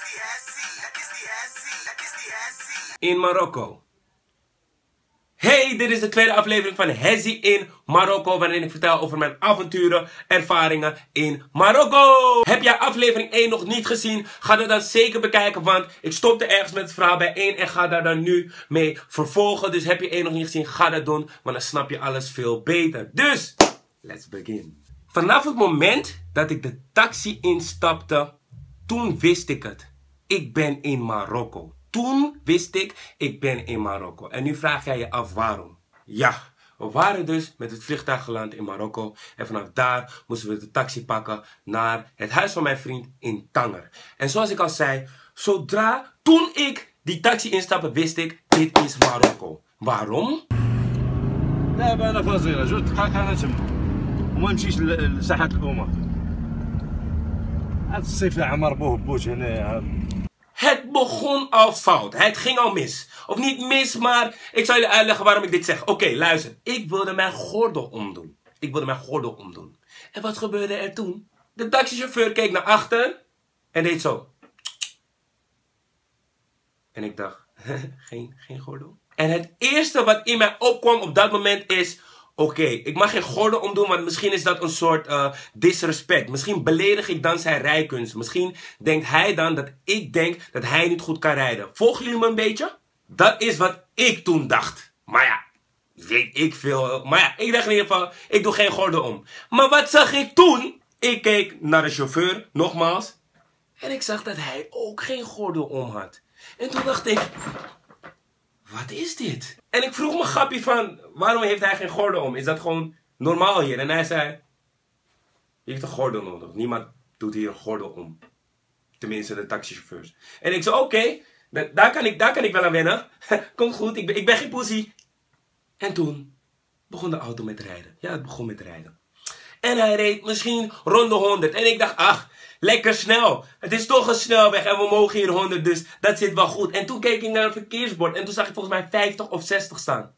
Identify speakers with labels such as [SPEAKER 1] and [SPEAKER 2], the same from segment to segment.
[SPEAKER 1] In Marokko. Hey, dit is de tweede aflevering van Hezzy in Marokko, waarin ik vertel over mijn avonturen, ervaringen in Marokko. Heb jij aflevering 1 nog niet gezien? Ga dat dan zeker bekijken, want ik stopte ergens met het verhaal bij 1 en ga daar dan nu mee vervolgen. Dus heb je 1 nog niet gezien, ga dat doen, want dan snap je alles veel beter. Dus, let's begin. Vanaf het moment dat ik de taxi instapte, toen wist ik het. Ik ben in Marokko. Toen wist ik ben in Marokko. En nu vraag jij je af waarom. Ja, we waren dus met het vliegtuig geland in Marokko. En vanaf daar moesten we de taxi pakken naar het huis van mijn vriend in Tanger. En zoals ik al zei, toen ik die taxi instapte, wist ik, dit is Marokko. Waarom?
[SPEAKER 2] لا انا فاصله جوج دقائق انا تما وما نمشيش لساحه الامه. هاد الصيف عمر بوه بوش هنا.
[SPEAKER 1] Het begon al fout. Het ging al mis. Of niet mis, maar ik zal jullie uitleggen waarom ik dit zeg. Oké, luister. Ik wilde mijn gordel omdoen. En wat gebeurde er toen? De taxichauffeur keek naar achter en deed zo. En ik dacht, geen gordel. En het eerste wat in mij opkwam op dat moment is, oké, ik mag geen gordel omdoen, want misschien is dat een soort disrespect. Misschien beledig ik dan zijn rijkunst. Misschien denkt hij dan dat ik denk dat hij niet goed kan rijden. Volgen jullie me een beetje? Dat is wat ik toen dacht. Maar ja, weet ik veel. Maar ja, ik dacht in ieder geval, ik doe geen gordel om. Maar wat zag ik toen? Ik keek naar de chauffeur, nogmaals. En ik zag dat hij ook geen gordel om had. En toen dacht ik, wat is dit? En ik vroeg me grappie van, waarom heeft hij geen gordel om? Is dat gewoon normaal hier? En hij zei, je heeft een gordel nodig. Niemand doet hier een gordel om. Tenminste de taxichauffeurs. En ik zei, oké, daar kan ik wel aan wennen. Komt goed, ik ben geen pussy. En toen begon de auto met rijden. Ja, het begon met rijden. En hij reed misschien rond de 100. En ik dacht, ach, lekker snel. Het is toch een snelweg en we mogen hier 100, dus dat zit wel goed. En toen keek ik naar een verkeersbord en toen zag ik volgens mij 50 of 60 staan.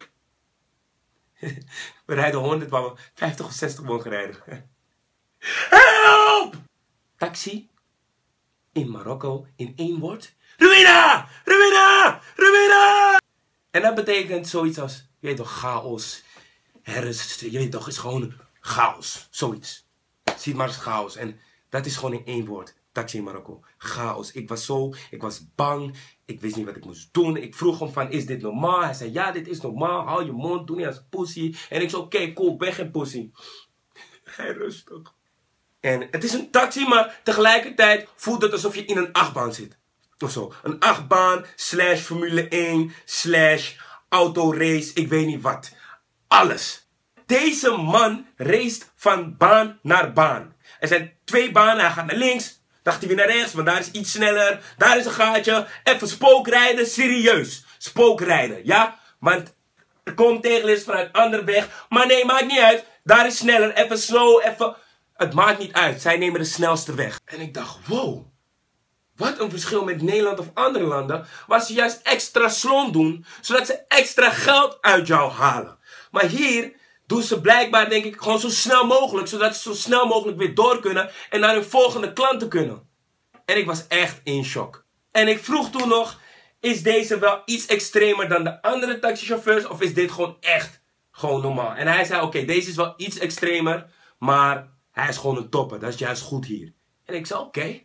[SPEAKER 1] We rijden 100, waar we 50 of 60 mogen rijden. Help! Taxi in Marokko in 1 woord. Ruïna! Ruïna! Ruïna! En dat betekent zoiets als, je weet toch, chaos. Je weet toch, is gewoon chaos. Zoiets. Zie maar als chaos. En dat is gewoon in 1 woord. Taxi in Marokko. Chaos. Ik was bang. Ik wist niet wat ik moest doen. Ik vroeg hem van, is dit normaal? Hij zei, ja, dit is normaal. Hou je mond, doe niet als pussy. En ik zei, oké, cool, ik ben geen pussy. Hij rustig. En het is een taxi, maar tegelijkertijd voelt het alsof je in een achtbaan zit. Of zo. Een achtbaan, / Formule 1, / autorace, ik weet niet wat. Alles. Deze man race van baan naar baan. Er zijn 2 banen, hij gaat naar links, dacht hij weer naar rechts, want daar is iets sneller, daar is een gaatje, even spookrijden, serieus, spookrijden, ja, want er komt tegenlicht vanuit andere weg, maar nee, maakt niet uit, daar is sneller, even slow, even, het maakt niet uit, zij nemen de snelste weg. En ik dacht, wow, wat een verschil met Nederland of andere landen, waar ze juist extra slow doen, zodat ze extra geld uit jou halen. Maar hier doen ze blijkbaar, denk ik, gewoon zo snel mogelijk. Zodat ze zo snel mogelijk weer door kunnen en naar hun volgende klanten kunnen. En ik was echt in shock. En ik vroeg toen nog, is deze wel iets extremer dan de andere taxichauffeurs? Of is dit gewoon echt gewoon normaal? En hij zei, oké, deze is wel iets extremer. Maar hij is gewoon een topper. Dat is juist goed hier. En ik zei, oké.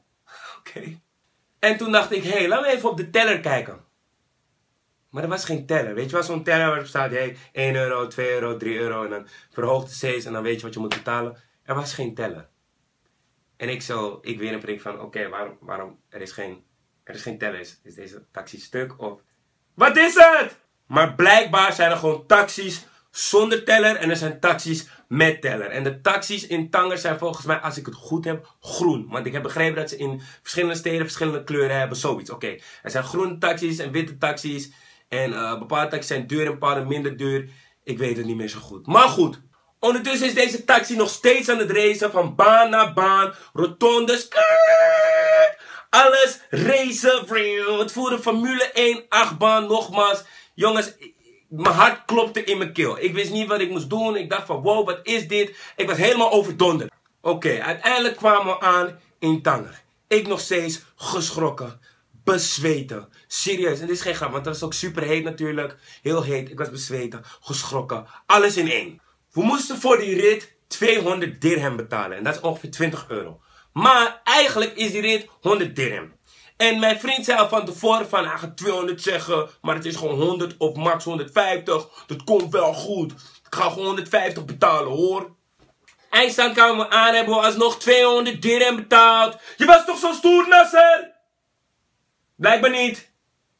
[SPEAKER 1] En toen dacht ik, hé, laten we even op de teller kijken. Maar er was geen teller. Weet je wel, zo'n teller waarop staat, hey, 1 euro, 2 euro, 3 euro. En dan verhoogde C's en dan weet je wat je moet betalen. Er was geen teller. En ik weer een prik van, oké, waarom er is geen teller. Is deze taxi stuk of wat is het? Maar blijkbaar zijn er gewoon taxis zonder teller en er zijn taxis met teller. En de taxis in Tanger zijn volgens mij, als ik het goed heb, groen. Want ik heb begrepen dat ze in verschillende steden verschillende kleuren hebben, zoiets. Oké, er zijn groene taxis en witte taxis. En bepaalde taxis zijn duur en bepaalde minder duur. Ik weet het niet meer zo goed. Maar goed, ondertussen is deze taxi nog steeds aan het racen van baan naar baan. Rotondes. Alles racen. Het voerde Formule 1 achtbaan nogmaals. Jongens, mijn hart klopte in mijn keel. Ik wist niet wat ik moest doen. Ik dacht van wow, wat is dit? Ik was helemaal overdonderd. Oké, uiteindelijk kwamen we aan in Tanger. Ik nog steeds geschrokken. Bezweten. Serieus. En dit is geen grap, want dat is ook super heet natuurlijk. Heel heet. Ik was bezweten. Geschrokken. Alles in één. We moesten voor die rit 200 dirham betalen. En dat is ongeveer 20 euro. Maar eigenlijk is die rit 100 dirham. En mijn vriend zei al van tevoren van, hij gaat 200 zeggen, maar het is gewoon 100 of max 150. Dat komt wel goed. Ik ga gewoon 150 betalen hoor. Eindstand kwamen we aan, hebben we alsnog 200 dirham betaald. Je was toch zo stoer, Nasser? Blijkbaar niet.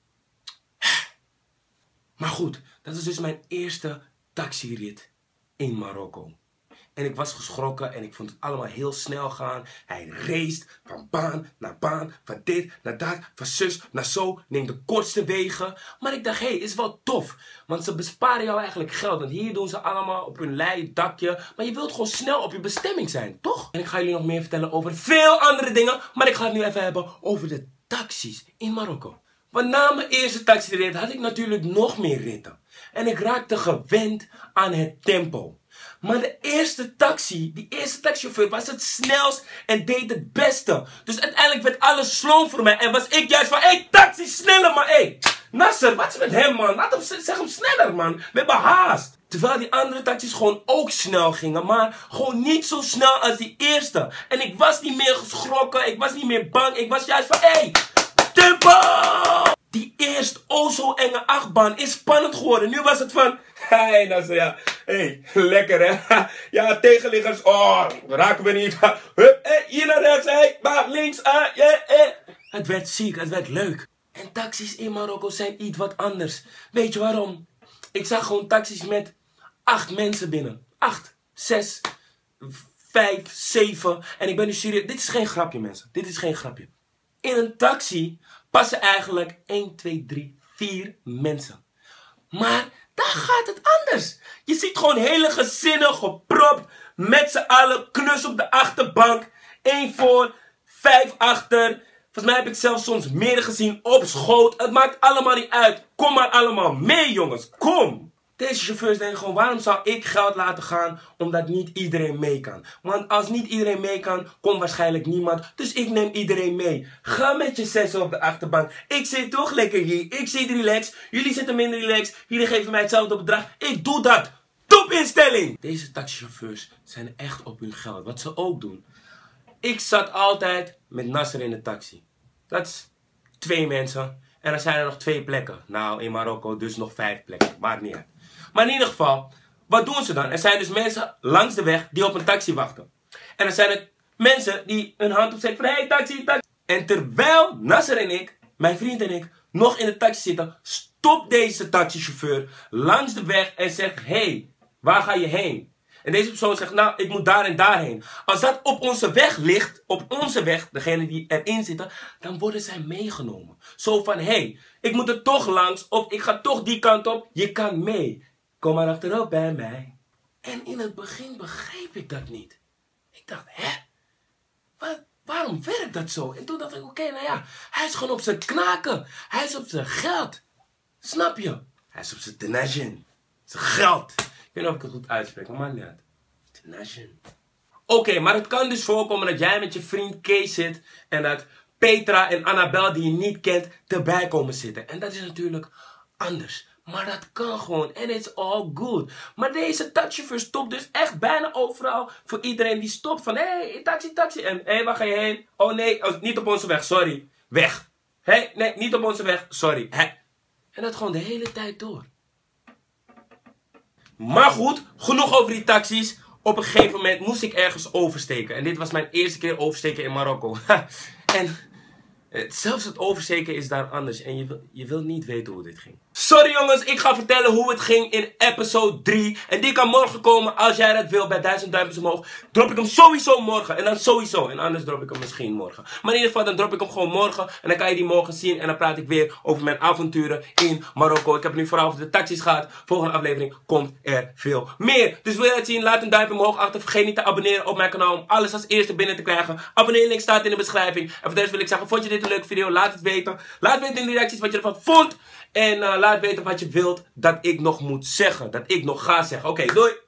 [SPEAKER 1] Maar goed, dat is dus mijn eerste taxirit in Marokko. En ik was geschrokken en ik vond het allemaal heel snel gaan. Hij race van baan naar baan, van dit naar dat, van zus naar zo. Neem de kortste wegen. Maar ik dacht, hé, is wel tof. Want ze besparen jou eigenlijk geld. Want hier doen ze allemaal op hun lei, dakje. Maar je wilt gewoon snel op je bestemming zijn, toch? En ik ga jullie nog meer vertellen over veel andere dingen. Maar ik ga het nu even hebben over de taxis in Marokko. Want na mijn eerste taxirit had ik natuurlijk nog meer ritten. En ik raakte gewend aan het tempo. Maar die eerste taxichauffeur was het snelst en deed het beste. Dus uiteindelijk werd alles sloom voor mij. En was ik juist van, hé, taxi, sneller man, hé. Nasser, wat is met hem man? Zeg hem sneller man, we hebben haast. Terwijl die andere taxis gewoon ook snel gingen, maar gewoon niet zo snel als die eerste. En ik was niet meer geschrokken, ik was niet meer bang. Ik was juist van, hé, tempo! Die eerst zo enge achtbaan is spannend geworden. Nu was het van, hey Nasser, ja. Hey, lekker hè. Ja, tegenliggers, raken we niet. Hup, hier naar rechts, maar links, Het werd ziek, het werd leuk. En taxis in Marokko zijn iets wat anders. Weet je waarom? Ik zag gewoon taxis met 8 mensen binnen. 8, 6, 5, 7. En ik ben nu serieus. Dit is geen grapje mensen. Dit is geen grapje. In een taxi passen eigenlijk 1, 2, 3, 4 mensen. Maar daar gaat het anders. Je ziet gewoon hele gezinnen gepropt. Met z'n allen knus op de achterbank. 1 voor, 5 achter. Volgens mij heb ik zelfs soms meer gezien op schoot. Het maakt allemaal niet uit. Kom maar allemaal mee jongens. Kom. Deze chauffeurs denken gewoon, waarom zou ik geld laten gaan omdat niet iedereen mee kan? Want als niet iedereen mee kan, komt waarschijnlijk niemand. Dus ik neem iedereen mee. Ga met je 6 op de achterbank. Ik zit toch lekker hier. Ik zit relaxed. Jullie zitten minder relaxed. Jullie geven mij hetzelfde bedrag. Ik doe dat. Topinstelling! Deze taxichauffeurs zijn echt op hun geld. Wat ze ook doen. Ik zat altijd met Nasser in de taxi. Dat is 2 mensen. En dan zijn er nog 2 plekken. Nou, in Marokko dus nog 5 plekken. Maakt niet uit. Maar in ieder geval, wat doen ze dan? Er zijn dus mensen langs de weg die op een taxi wachten. En er zijn er mensen die hun hand opzetten van, hey taxi, taxi. En terwijl Nasser en ik, mijn vriend en ik, nog in de taxi zitten, stopt deze taxichauffeur langs de weg en zegt, hey, waar ga je heen? En deze persoon zegt, nou, ik moet daar en daarheen. Als dat op onze weg ligt, op onze weg, degene die erin zitten, dan worden zij meegenomen. Zo van, hey, ik moet er toch langs, of ik ga toch die kant op, je kan mee. Kom maar achterop bij mij. En in het begin begreep ik dat niet. Ik dacht, hè? Waarom werkt dat zo? En toen dacht ik, oké, nou ja, hij is gewoon op zijn knaken. Hij is op zijn geld. Snap je? Hij is op zijn tenagin. Zijn geld. Ik weet niet of ik het goed uitspreek, maar maakt niet uit. Tenagin. Oké, maar het kan dus voorkomen dat jij met je vriend Kees zit en dat Petra en Annabel die je niet kent erbij komen zitten. En dat is natuurlijk anders. Maar dat kan gewoon. En it's all good. Maar deze taxichauffeur stopt dus echt bijna overal. Voor iedereen die stopt van, hey, taxi, taxi. En, hé, waar ga je heen? Oh nee, niet op onze weg, sorry. Weg. Hé, nee, niet op onze weg, sorry. En dat gewoon de hele tijd door. Maar goed, genoeg over die taxis. Op een gegeven moment moest ik ergens oversteken. En dit was mijn eerste keer oversteken in Marokko. En zelfs het oversteken is daar anders. En je wilt niet weten hoe dit ging. Sorry jongens, ik ga vertellen hoe het ging in episode 3. En die kan morgen komen als jij dat wil. Bij 1000 duimpjes omhoog drop ik hem sowieso morgen. En dan sowieso. En anders drop ik hem misschien morgen. Maar in ieder geval, dan drop ik hem gewoon morgen. En dan kan je die morgen zien. En dan praat ik weer over mijn avonturen in Marokko. Ik heb het nu vooral over de taxis gehad. Volgende aflevering komt er veel meer. Dus wil je het zien? Laat een duimpje omhoog achter. Vergeet niet te abonneren op mijn kanaal om alles als eerste binnen te krijgen. Abonneerlink staat in de beschrijving. En voor de rest wil ik zeggen, vond je dit een leuke video? Laat het weten. Laat weten in de reacties wat je ervan vond. En laat weten wat je wilt dat ik nog moet zeggen. Dat ik nog ga zeggen. Oké, doei!